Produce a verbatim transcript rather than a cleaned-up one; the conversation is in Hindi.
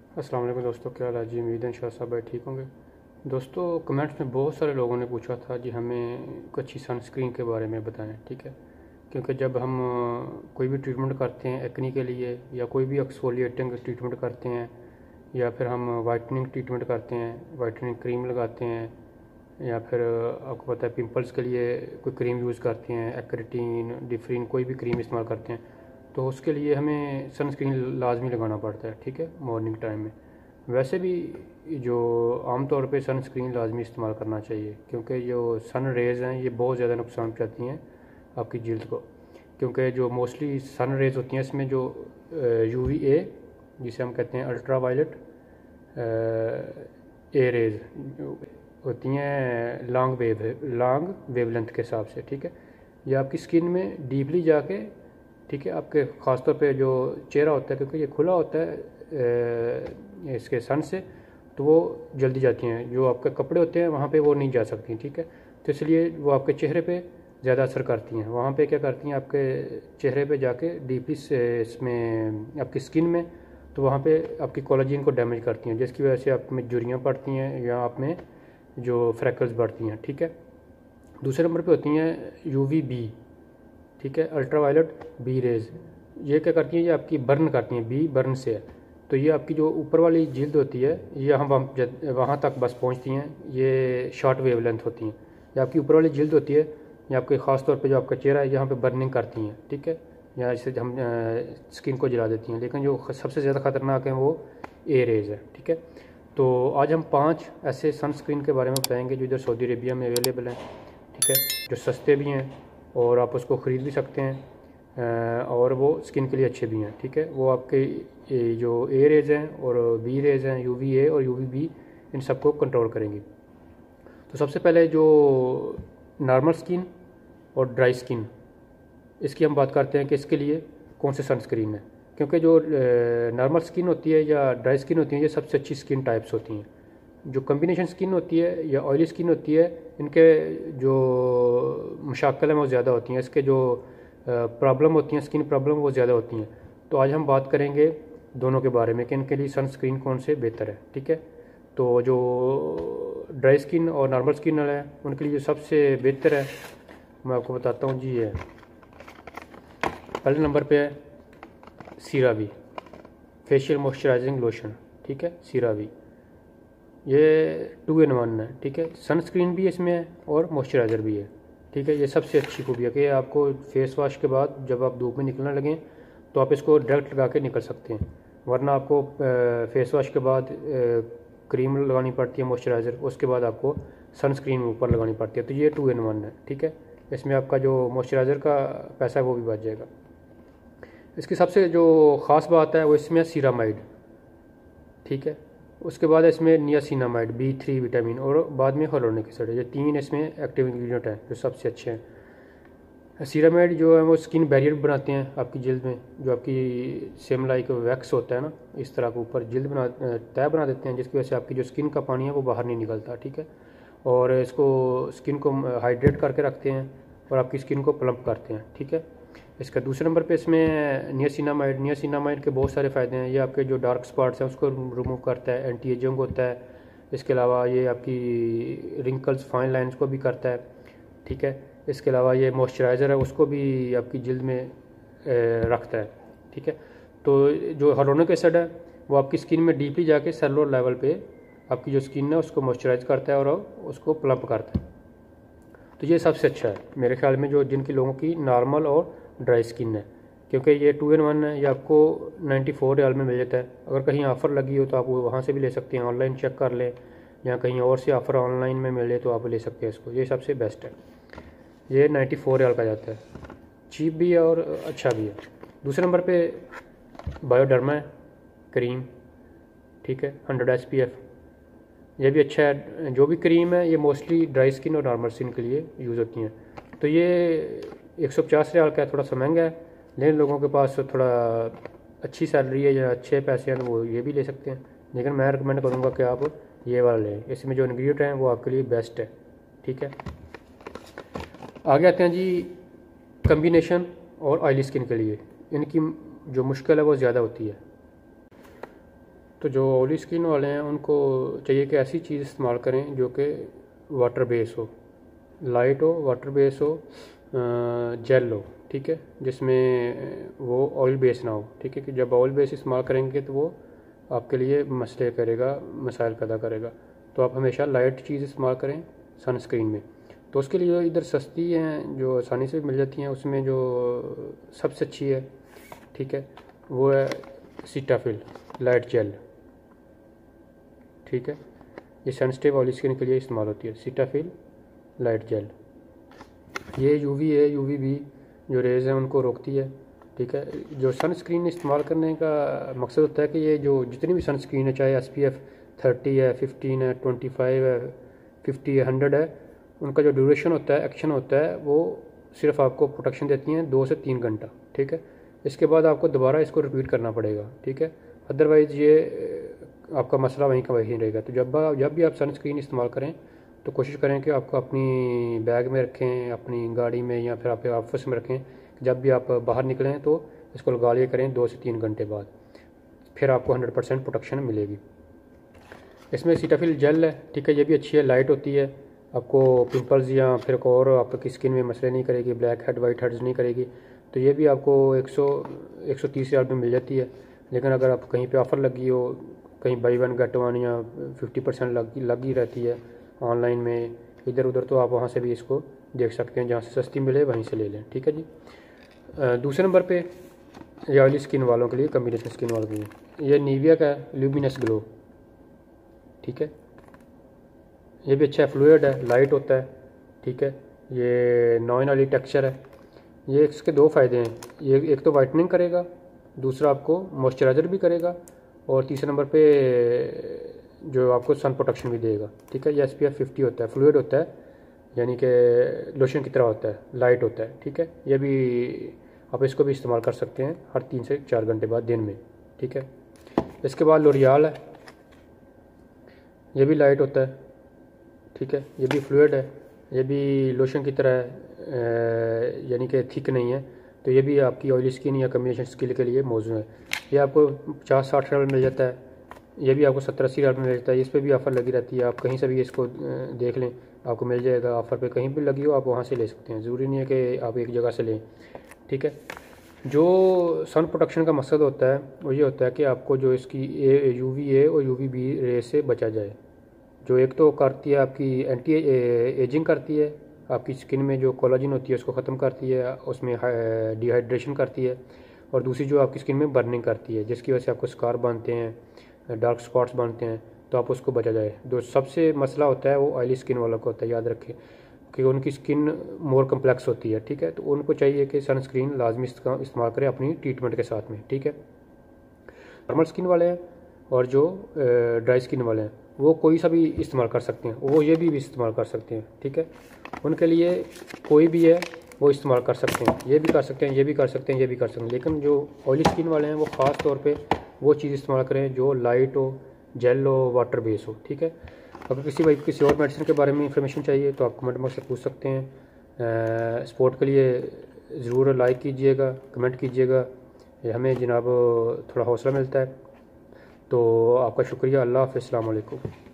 अस्सलाम वालेकुम दोस्तों, क्या हाल है जी। उम्मीद है इंशाअल्लाह सब भाई ठीक होंगे। दोस्तों, कमेंट्स में बहुत सारे लोगों ने पूछा था जी हमें कुछ अच्छी सनस्क्रीन के बारे में बताएं। ठीक है, क्योंकि जब हम अ, कोई भी ट्रीटमेंट करते हैं एक्नी के लिए, या कोई भी एक्सफोलिएटिंग ट्रीटमेंट करते हैं, या फिर हम वाइटनिंग ट्रीटमेंट करते हैं, वाइटनिंग क्रीम लगाते हैं, या फिर अ, आपको पता है पिंपल्स के लिए कोई क्रीम यूज़ करते हैं, एक्रेटीन, डिफ्रीन, कोई भी क्रीम इस्तेमाल करते हैं, तो उसके लिए हमें सनस्क्रीन लाजमी लगाना पड़ता है। ठीक है, मॉर्निंग टाइम में। वैसे भी जो आम तौर पे सनस्क्रीन लाजमी इस्तेमाल करना चाहिए, क्योंकि जो सन रेज़ हैं ये बहुत ज़्यादा नुकसान पहुंचाती हैं आपकी जिल्द को। क्योंकि जो मोस्टली सन रेज़ होती हैं इसमें जो यू वी ए, जिसे हम कहते हैं अल्ट्रा वायलेट ए रेज़ होती हैं, लॉन्ग वेव लॉन्ग वेवलेंथ के हिसाब से। ठीक है, ये आपकी स्किन में डीपली जाके, ठीक है, आपके ख़ास तौर पे जो चेहरा होता है, क्योंकि ये खुला होता है ए, इसके सन से, तो वो जल्दी जाती हैं। जो आपके कपड़े होते हैं वहाँ पे वो नहीं जा सकती। ठीक है, तो इसलिए वो आपके चेहरे पे ज़्यादा असर करती हैं। वहाँ पे क्या करती हैं, आपके चेहरे पे जाके डीपली से इसमें आपकी स्किन में, तो वहाँ पे आपकी कोलेजन को डैमेज करती हैं, जिसकी वजह से आप में झुर्रियाँ पड़ती हैं या आप में जो फ्रैकल्स बढ़ती हैं। ठीक है, दूसरे नंबर पे होती हैं यू वी बी। ठीक है, अल्ट्रा वायलेट बी रेज़, ये क्या करती हैं, ये आपकी बर्न करती हैं। बी बर्न से है, तो ये आपकी जो ऊपर वाली जिल्द होती है ये हम वहाँ तक बस पहुँचती हैं। ये शॉर्ट वेवलेंथ होती हैं। ये आपकी ऊपर वाली जिल्द होती है, ये आपके ख़ास तौर पे जो आपका चेहरा है यहाँ पे बर्निंग करती हैं। ठीक है, या इससे हम स्किन को जला देती हैं। लेकिन जो सबसे ज़्यादा ख़तरनाक है वो ए रेज़ है। ठीक है, तो आज हम पाँच ऐसे सनस्क्रीन के बारे में बताएंगे जो इधर सऊदी अरेबिया में अवेलेबल हैं। ठीक है, जो सस्ते भी हैं और आप उसको ख़रीद भी सकते हैं, और वो स्किन के लिए अच्छे भी हैं। ठीक है, वो आपके जो ए रेज़ हैं और बी रेज़ हैं, यू वी ए और यू वी बी, इन सबको कंट्रोल करेंगी। तो सबसे पहले जो नॉर्मल स्किन और ड्राई स्किन, इसकी हम बात करते हैं कि इसके लिए कौन से सनस्क्रीन है। क्योंकि जो नॉर्मल स्किन होती है या ड्राई स्किन होती है, ये सबसे अच्छी स्किन टाइप्स होती हैं। जो कम्बिनेशन स्किन होती है या ऑयली स्किन होती है, इनके जो मशाकल हैं वो ज़्यादा होती हैं, इसके जो प्रॉब्लम होती हैं, स्किन प्रॉब्लम, वो ज़्यादा होती हैं। तो आज हम बात करेंगे दोनों के बारे में कि इनके लिए सनस्क्रीन कौन से बेहतर है। ठीक है, तो जो ड्राई स्किन और नॉर्मल स्किन वाला है उनके लिए जो सबसे बेहतर है मैं आपको बताता हूँ जी। ये पहले नंबर पे है सीरावी फेशियल मॉइस्चराइजिंग लोशन। ठीक है, सीरावी ये टू इन वन है। ठीक है, सनस्क्रीन भी इसमें है और मॉइस्चराइज़र भी है। ठीक है, ये सबसे अच्छी खूबी है कि आपको फेस वॉश के बाद जब आप धूप में निकलने लगें तो आप इसको डायरेक्ट लगा के निकल सकते हैं, वरना आपको फेस वॉश के बाद क्रीम लगानी पड़ती है, मॉइस्चराइज़र, उसके बाद आपको सनस्क्रीन ऊपर लगानी पड़ती है। तो ये टू इन वन है। ठीक है, इसमें आपका जो मॉइस्चराइज़र का पैसा है वो भी बच जाएगा। इसकी सबसे जो ख़ास बात है वो इसमें सीरामाइड। ठीक है, उसके बाद इसमें नियासिनामाइड, बी थ्री विटामिन, और बाद में हियालुरोनिक एसिड। ये तीन इसमें एक्टिव इंग्रेडिएंट हैं जो सबसे अच्छे हैं। सीरामाइड जो है वो स्किन बैरियर बनाते हैं आपकी जिल्द में, जो आपकी सेम लाइक वैक्स होता है ना, इस तरह के ऊपर जिल्द बना तय बना देते हैं, जिसकी वजह से आपकी जो स्किन का पानी है वो बाहर नहीं निकलता। ठीक है, और इसको स्किन को हाइड्रेट करके रखते हैं और आपकी स्किन को प्लम्प करते हैं। ठीक है, इसका दूसरे नंबर पे इसमें नियासिनामाइड। नियासिनामाइड के बहुत सारे फ़ायदे हैं। ये आपके जो डार्क स्पॉट्स हैं उसको रिमूव करता है, एंटी एजिंग होता है। इसके अलावा ये आपकी रिंकल्स, फाइन लाइंस को भी करता है। ठीक है, इसके अलावा ये मॉइस्चराइज़र है उसको भी आपकी जिल्द में रखता है। ठीक है, तो जो हियालुरोनिक एसिड है वो आपकी स्किन में डीपली जाके सेलुलर लेवल पे आपकी जो स्किन है उसको मॉइस्चराइज करता है और उसको प्लम्प करता है। तो ये सबसे अच्छा है मेरे ख्याल में, जो जिनकी लोगों की नॉर्मल और ड्राई स्किन है, क्योंकि ये टू इन वन है। ये आपको नाइन्टी फोर रियाल में मिल जाता है। अगर कहीं ऑफ़र लगी हो तो आप वहाँ से भी ले सकते हैं, ऑनलाइन चेक कर लें, या कहीं और से ऑफ़र ऑनलाइन में मिले तो आप ले सकते हैं इसको। ये सबसे बेस्ट है। ये नाइन्टी फोर रियाल का जाता है, चीप भी है और अच्छा भी है। दूसरे नंबर पे बायोडर्मा है क्रीम। ठीक है, हंड्रेड एस पी एफ, ये भी अच्छा है। जो भी क्रीम है ये मोस्टली ड्राई स्किन और नॉर्मल स्किन के लिए यूज़ होती हैं। तो ये एक सौ पचास रियाल का है, थोड़ा सा महंगा है, लेकिन लोगों के पास थोड़ा अच्छी सैलरी है या अच्छे पैसे हैं तो वो ये भी ले सकते हैं। लेकिन मैं रिकमेंड करूँगा कि आप ये वाला लें, इसमें जो इंग्रेडिएंट हैं वो आपके लिए बेस्ट है। ठीक है, आगे आते हैं जी कम्बिनेशन और ऑयली स्किन के लिए। इनकी जो मुश्किल है वो ज़्यादा होती है। तो जो ऑयली स्किन वाले हैं उनको चाहिए कि ऐसी चीज़ इस्तेमाल करें जो कि वाटर बेस हो, लाइट हो, वाटर बेस हो, जेल हो, ठीक है, जिसमें वो ऑयल बेस ना हो, ठीक है। कि जब ऑयल बेस इस्तेमाल करेंगे तो वो आपके लिए मसले करेगा, मसाइल पैदा करेगा। तो आप हमेशा लाइट चीज़ इस्तेमाल करें सनस्क्रीन में। तो उसके लिए इधर सस्ती हैं जो आसानी से मिल जाती हैं, उसमें जो सबसे अच्छी है, ठीक है, वो है सीटाफिल लाइट जेल, ठीक है। ये सेंसिटिव ऑयली स्किन के लिए इस्तेमाल होती है सीटाफिल लाइट जेल। ये यूवी है, यूवी भी जो रेज़ हैं उनको रोकती है, ठीक है। जो सनस्क्रीन इस्तेमाल करने का मकसद होता है कि ये जो जितनी भी सनस्क्रीन है, चाहे एस पी एफ थर्टी है, फिफ्टीन है, ट्वेंटी फाइव है, फिफ्टी है, हंड्रेड है, उनका जो ड्यूरेशन होता है, एक्शन होता है, वो सिर्फ आपको प्रोटेक्शन देती हैं दो से तीन घंटा, ठीक है। इसके बाद आपको दोबारा इसको रिपीट करना पड़ेगा, ठीक है। अदरवाइज़ ये आपका मसला वहीं का वहीं रहेगा। तो जब जब भी आप सनस्क्रीन इस्तेमाल करें तो कोशिश करें कि आपको अपनी बैग में रखें, अपनी गाड़ी में, या फिर आप ऑफिस में रखें। जब भी आप बाहर निकलें तो इसको लगा लिया करें दो से तीन घंटे बाद, फिर आपको हंड्रेड परसेंट प्रोटेक्शन मिलेगी। इसमें सीटाफिल जेल है, ठीक है, ये भी अच्छी है, लाइट होती है, आपको पिंपल्स या फिर और आपकी स्किन में मसले नहीं करेगी, ब्लैक हेड वाइट हेड्स नहीं करेगी। तो ये भी आपको एक सौ एक सौ तीस हज़ार में मिल जाती है। लेकिन अगर आप कहीं पे ऑफ़र लगी हो, कहीं बाई वन गेट वन या फिफ्टी परसेंट लगी लगी रहती है ऑनलाइन में इधर उधर, तो आप वहाँ से भी इसको देख सकते हैं, जहाँ से सस्ती मिले वहीं से ले लें, ठीक है जी। दूसरे नंबर पे ये ऑयली स्किन वालों के लिए, कम्बिनेशन स्किन वालों के लिए, ये निविया का ल्यूमिनस ग्लो, ठीक है। ये भी अच्छा है, फ्लूइड है, लाइट होता है, ठीक है। ये नॉन ऑयली टेक्सचर है। ये इसके दो फ़ायदे हैं, ये एक तो वाइटनिंग करेगा, दूसरा आपको मॉइस्चराइज़र भी करेगा, और तीसरे नंबर पे जो आपको सन प्रोटेक्शन भी देगा, ठीक है। ये एस पी एफ फिफ्टी होता है, फ्लूइड होता है, यानी कि लोशन की तरह होता है, लाइट होता है, ठीक है। ये भी आप इसको भी इस्तेमाल कर सकते हैं हर तीन से चार घंटे बाद दिन में, ठीक है। इसके बाद लोरियाल है, ये भी लाइट होता है, ठीक है। ये भी फ्लूइड है, ये भी लोशन की तरह है, यानी कि थिक नहीं है। तो ये भी आपकी ऑयली स्किन या कम्बिनेशन स्किन के लिए मौजूद है। ये आपको पचास साठ हज़ार में मिल जाता है, ये भी आपको सत्तर अस्सी हज़ार में मिल जाता है। इस पर भी ऑफ़र लगी रहती है, आप कहीं से भी इसको देख लें, आपको मिल जाएगा। ऑफ़र पे कहीं भी लगी हो आप वहाँ से ले सकते हैं, ज़रूरी नहीं है कि आप एक जगह से लें, ठीक है। जो सन प्रोटेक्शन का मकसद होता है वो ये होता है कि आपको जो इसकी ए यू वी ए और यू वी बी रे से बचा जाए। जो एक तो करती है आपकी एंटी एजिंग करती है, आपकी स्किन में जो कोलाजन होती है उसको ख़त्म करती है, उसमें डिहाइड्रेशन करती है, और दूसरी जो आपकी स्किन में बर्निंग करती है, जिसकी वजह से आपको स्कार बनते हैं, डार्क स्पॉट्स बनते हैं, तो आप उसको बचा जाए। जो सबसे मसला होता है वो ऑयली स्किन वालों को होता है, याद रखें कि उनकी स्किन मोर कम्प्लेक्स होती है, ठीक है। तो उनको चाहिए कि सनस्क्रीन लाजमी इस्तेमाल करें अपनी ट्रीटमेंट के साथ में, ठीक है। नॉर्मल स्किन वाले हैं और जो ड्राई स्किन वाले हैं वो कोई सा भी इस्तेमाल कर सकते हैं, वो ये भी, भी इस्तेमाल कर सकते हैं, ठीक है। उनके लिए कोई भी है वो इस्तेमाल कर सकते हैं, ये भी कर सकते हैं, ये भी कर सकते हैं, ये भी कर सकते हैं। लेकिन जो ऑयली स्किन वाले हैं वो ख़ास तौर पे वो चीज़ इस्तेमाल करें जो लाइट हो, जेल हो, वाटर बेस हो, ठीक है। अगर किसी भाई किसी और मेडिसिन के बारे में इंफॉर्मेशन चाहिए तो आप कमेंट बॉक्स से पूछ सकते हैं। सपोर्ट के लिए ज़रूर लाइक कीजिएगा, कमेंट कीजिएगा, ये हमें जनाब थोड़ा हौसला मिलता है। तो आपका शुक्रिया। अल्लाह हाफ़िज़, अस्सलाम वालेकुम।